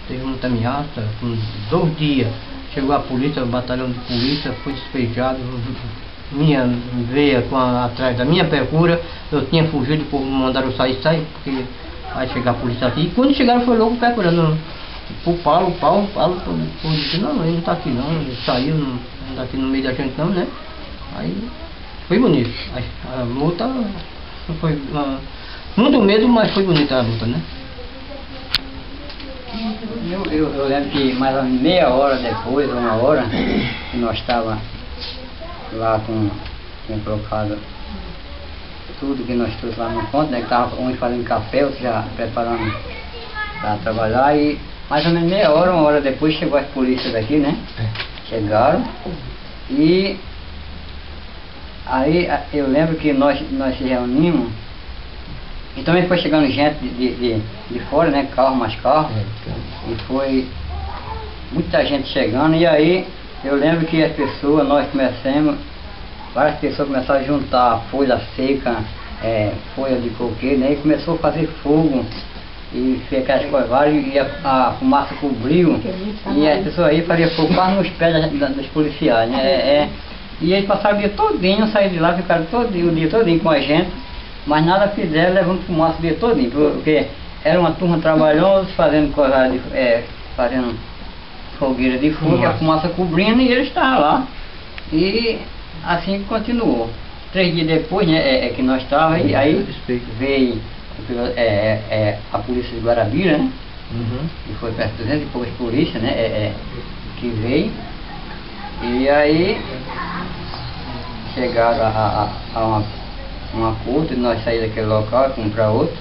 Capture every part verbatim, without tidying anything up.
teve muita ameaça, com dois dias chegou a polícia, o batalhão de polícia, foi despejado, minha veia com a, atrás da minha procura, eu tinha fugido, por mandaram sair, sair, porque vai chegar a polícia aqui, e quando chegaram foi logo procurando o Paulo, o Paulo, o Paulo, Paulo disse, não, ele não tá aqui não, ele saiu, não, não tá aqui no meio da gente não, né? Aí foi bonito, a, a luta foi uh, muito medo, mas foi bonita a luta, né? Eu, eu, eu lembro que mais ou menos meia hora depois, uma hora, que nós estávamos lá com, com colocado tudo que nós trouxemos lá no ponto, né? Que estava uns fazendo café, outros já preparando para trabalhar, e mais ou menos meia hora, uma hora depois chegou as polícias daqui, né? Chegaram e aí eu lembro que nós, nós se reunimos e também foi chegando gente de, de, de fora, né? Carro mais carro, e foi muita gente chegando, e aí eu lembro que as pessoas, nós começamos, várias pessoas começaram a juntar folha seca, é, folha de coqueiro, né? E começou a fazer fogo e fez aquelas coisas, e a, a fumaça cobriu, e as pessoas aí faziam fogo quase nos pés da, da, dos policiais, né? É, é, e eles passaram o dia todinho, saíram de lá, ficaram todinho, o dia todinho com a gente, mas nada fizeram, levando fumaça o dia todinho, porque era uma turma trabalhosa, fazendo coisa de, é, fazendo fogueira de fogo, e a fumaça cobrindo, e eles estavam lá. E assim continuou. Três dias depois, né, é, é que nós estávamos, aí, aí veio é, é, é, a polícia de Guarabira, né? Uhum. E foi perto de duzentas e poucas polícias, né, é, é, que veio. E aí chegaram a, a, a uma, um acordo de nós sair daquele local e para outro.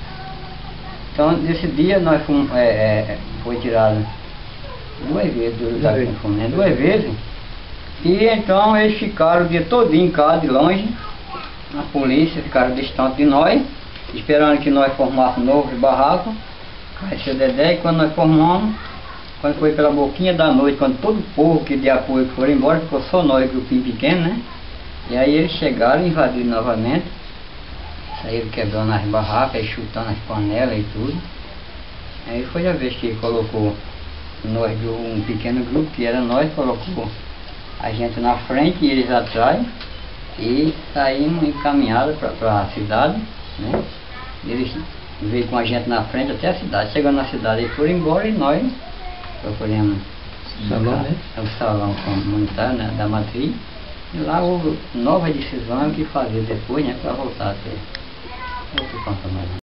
Então nesse dia nós fomos, é, é, foi tirado duas vezes do lugar que fomos, né? Duas vezes. E então eles ficaram o dia todinho em casa, de longe, a polícia, ficaram distante de nós, esperando que nós formássemos um novo barraco, Caixinha Dedé, e quando nós formamos, quando foi pela boquinha da noite, quando todo o povo que de apoio foram embora, ficou só nós, grupinho pequeno, né? E aí eles chegaram, invadiram novamente, saíram quebrando as barracas, chutando as panelas e tudo. Aí foi a vez que colocou nós, um pequeno grupo, que era nós, colocou a gente na frente e eles atrás, e saímos encaminhados para a cidade, né? Eles veio com a gente na frente até a cidade. Chegando na cidade, eles foram embora e nós procuramos salão, né? O salão comunitário, né, da matriz, e lá houve nova decisão que fazer depois, né, para voltar a ter outro campo mais.